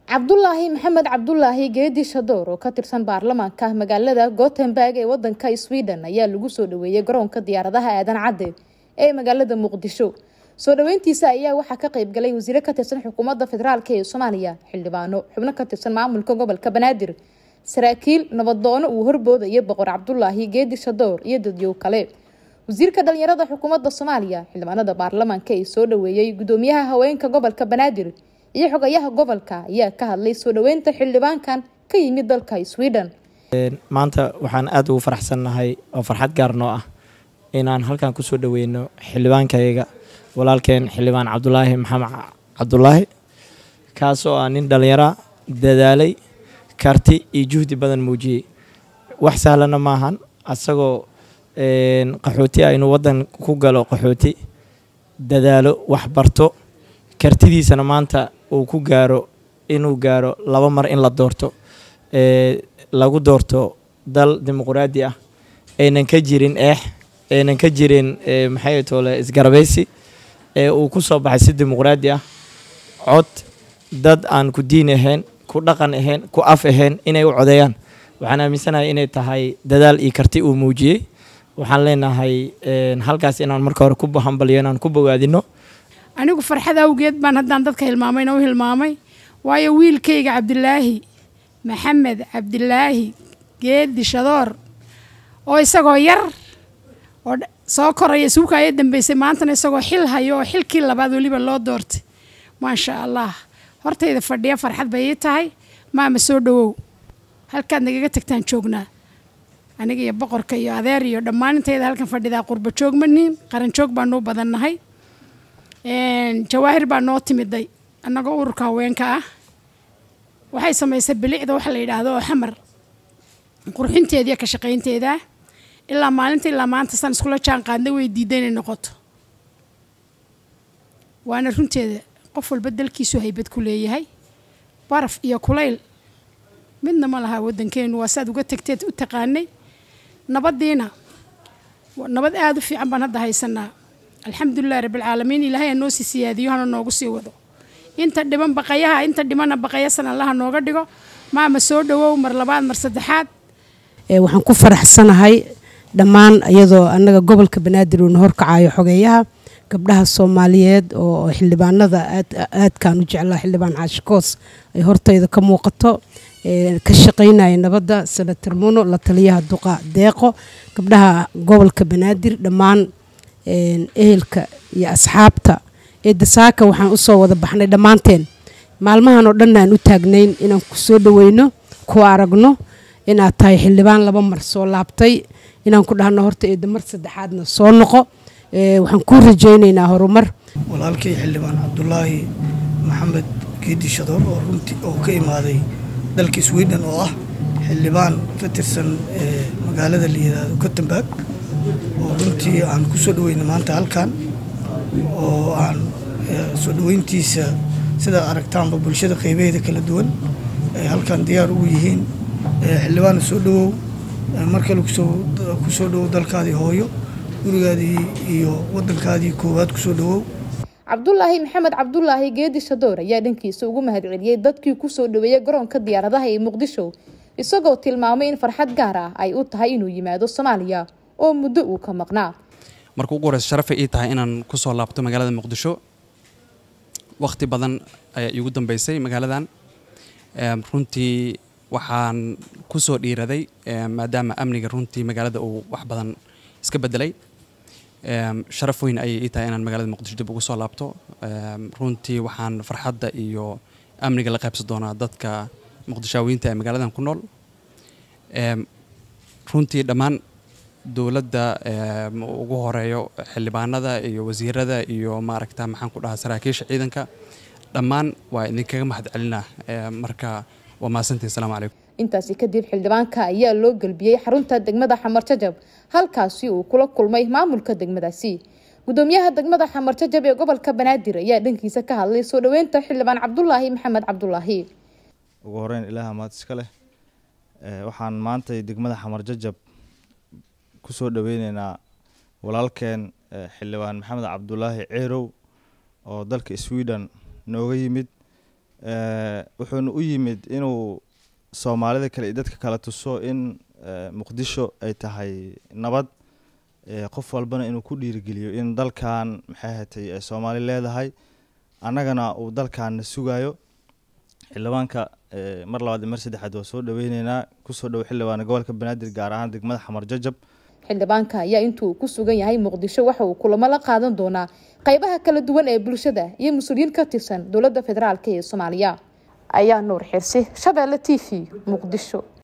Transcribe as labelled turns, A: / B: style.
A: Cabdullaahi Maxamed Cabdullaahi Geedi Shadoor oo ka tirsan baarlamaanka magaalada Gothenburg ee wadanka Sweden ayaa lagu soo dhaweeyay garoonka diyaaradaha aadan cadde ee magaalada Muqdisho. Soo dhaweyntiisa ayaa waxa ka qayb galay wasiir ka tirsan xukuumadda federaalka ee Soomaaliya, xildhibaano, xubno ka tirsan maamulka gobolka Banaadir, saraakiil nabadoono uu horboodayay boqor Cabdullaahi Geedi Shadoor iyo dadyo kale. wasiirka dhalinyarada xukuumadda Soomaaliya, xildhibaanada baarlamaanka ee soo dhaweeyay gudoomiyaha haweenka gobolka Banaadir iyo xogayaha gobolka ayaa ka hadlay soo dhaweynta xildhibaankan ka yimid dalka Sweden.
B: maanta waxaan aad ugu faraxsanahay oo farxad gaar noo ah inaan halkan ku soo dhaweyno xildhibaankayga walaalkeen xildhibaan Cabdullaahi Maxamed Cabdullaahi kaas oo nin dhalinyaro dadaalay karti iyo juhdi badan muujiyay wax sahlan ma ahan asagoo qaxooti inuu wadan ku galo qaxooti dadaalo wax barto kartidiisana maanta uu ku gaaro inuu gaaro laba mar in la doorto lagu doorto dal dimuqraadi ah aynan ka jirin aynan ka jirin maxay toole isgarabeysi uu ku soo baxay si dimuqraadi ah cod dad aan ku diin ahayn ku dhaqan ahayn ku af ahayn inay u codeeyaan waxaan aaminsanahay inay tahay dadaal iyo karti uu muujiyay waxaan leenahay halkaas inaan marka hore ku bahambaliyo inaan ku bogaadino
C: anigu farxad awgeed baan haddaan dadka hilmaamayna u hilmaamay waayo wiilkayga Cabdullaahi Maxamed Cabdullaahi Geedi Shadoor oo isagoo yar oo soo koraya suuqa ay dambeysay maantana isagoo xil hayo oo xilkii labaad waliba loo doortay maasha Allah hortayda fadhiya farxad bay tahay maama soo dhawow halkaad nagaga tagtaan joognaa aniga iyo boqorka iyo adeer iyo dhammaanteeda halkan fadhida qurba joog maniin qaran joog baan noo badannahay jawaahir baa noo timiday annagoo ururka haweenka ah waxay samaysay bilicda waxa la yiraahdo oo xamar qurxinteeda ka shaqaynteeda ilaa maalinta ilaa maanta san iskula jaan qaadnay way diiday inay noqoto waana runteeda qof walba dalkiisu haybad ku leeyahay baraf iyo kulayl midna ma laha wadankeenu waa saad uga tagteed u taqaanay nabadiina nabad aad u fiican baan hadda haysanaa alxamdulillaah rabbil caalamiin ilaahay noo sii siyaadiyo hana noogu sii wado inta dhiman baqayaha inta dhimana baqayasan Allah nooga dhigo maama soo dhawow mar labaad mar saddexaad
D: waxaan ku faraxsanahay dhammaan iyadoo annaga gobolka Banaadir uu horkacayo xogeeyaha gabdhaha Soomaaliyeed oo xildhibaanada aadkaan u jeclaa xildhibaan Caashikoos ay hortayda ka muuqato ka shaqeynaya nabadda Senator Muno la taliyaha duqa deeqo gabdhaha gobolka Banaadir dhammaan ehelka iyo asxaabta dasaaka waxaan u soo wada baxnay dhamaanteen maalmahan oo dhan aan u taagnayn inaan ku soo dhaweyno ku aragno inaad tahay xildhibaan laba mar soo laabtay inaan ku dhahno horta mar saddexaadna soo noqo waxaan ku rajaynaynaa horumar
E: walaalkay xildhibaan Cabdullaahi Maxamed Geedi Shadoor oo runtii oo ka imaaday dalka Sweden oo ah xildhibaan ka tirsan magaalada la yiraahdo Gothenburg oo runtii aan ku soo dhaweynay maanta halkan oo aan soo dhaweyntiisa sida aragtaanba bulshada qaybaheeda kala duwan halkan diyaar u yihiin xildhibaan soo dhawow marka lagu soo dhawow dalkaadii hooyo gurigaadii iyo wadankaadii koowaad ku soo dhawow
A: Cabdullaahi Maxamed Cabdullaahi Geedi Shadoor ayaa dhankiisa ugu mahadceliyay dadkii ku soo dhaweeyay garoonka diyaaradaha ee Muqdisho isagoo tilmaamay in farxad gaar ah ay u tahay inuu yimaado Soomaaliya oo muddo uu ka maqnaa
F: markuu ugu horreysay sharaf ay tahay inaan ku soo laabto magaalada Muqdisho waqti badan ayaa igu dambeysay magaaladan runtii waxaan ku soo dhiiraday maadaama amniga runtii magaalada uu wax badan iska bedelay sharaf weyn ayay tahay inaan magaalada Muqdisho dib ugu soo laabto runtii waxaan farxadda iyo amniga la qaybsan doonaa dadka muqdishaawiinta ee magaaladan ku nool runtii dhammaan dawladda ugu horeeyo xildhibaanada iyo wasiirada iyo maaragta maxaan ku dhahaa saraakiisha ciidanka dhammaan waa idinkaga mahadcelinaa marka waa maasantii assalaamu calaykum
A: intaasi kadib xildhibaanka ayaa loo galbiyay xarunta degmada Xamar Jajab halkaasi uu kula kulmay maamulka degmadaasi gudoomiyaha degmada Xamar Jajab ee gobolka Banaadir ayaa dhankiisa ka hadlay soo dhaweynta xildhibaan Cabdullaahi Maxamed Cabdullaahi
G: ugu horeyn ilaaha maad iska leh waxaan maanta degmada Xamar Jajab ku soo dhaweynaynaa walaalkeen xildhibaan Maxamed Cabdullaahi Ceerow oo dalka Sweden nooga yimid wuxuuna u yimid inuu soomaalida kale iyo dadka kala tuso in muqdisho ay tahay nabad, qof walbana inuu ku dhiirigeliyo in dalkan maxay ahaatay ay soomaali leedahay, annagana uu dalkaana sugayo. xildhibaanka mar labaad iyo mar saddexaad waa soo dhaweyneynaa. kusoo dhow xildhibaana gobolka Banaadir, gaar ahaan degmada Xamar Jajab.
A: xildhibaanka ayaa intuu ku sugan yahay Muqdisho waxa uu kulamo la qaadan doonaa qaybaha kala duwan ee bulshada iyo mas'uuliyiin ka tirsan dowladda federaalka ee Soomaaliya. ayaa Nuur Xirsi, Shabeelle TV, Muqdisho.